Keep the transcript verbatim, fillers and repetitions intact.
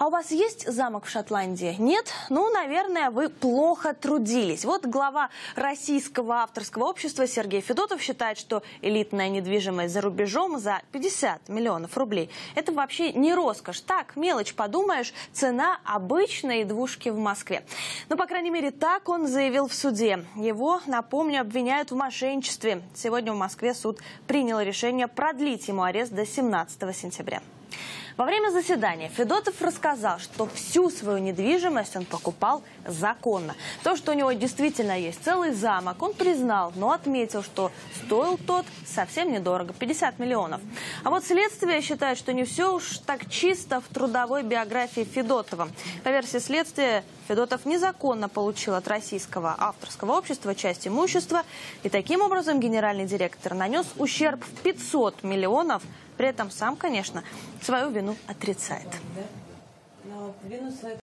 А у вас есть замок в Шотландии? Нет? Ну, наверное, вы плохо трудились. Вот глава Российского авторского общества Сергей Федотов считает, что элитная недвижимость за рубежом за пятьдесят миллионов рублей – это вообще не роскошь. Так, мелочь, подумаешь, цена обычной двушки в Москве. Ну, по крайней мере, так он заявил в суде. Его, напомню, обвиняют в мошенничестве. Сегодня в Москве суд принял решение продлить ему арест до семнадцатого сентября. Во время заседания Федотов рассказал, что всю свою недвижимость он покупал законно. То, что у него действительно есть целый замок, он признал, но отметил, что стоил тот совсем недорого – пятьдесят миллионов. А вот следствие считает, что не все уж так чисто в трудовой биографии Федотова. По версии следствия, Федотов незаконно получил от Российского авторского общества часть имущества, и таким образом генеральный директор нанес ущерб в пятьсот миллионов. При этом сам, конечно, свою вину отрицает.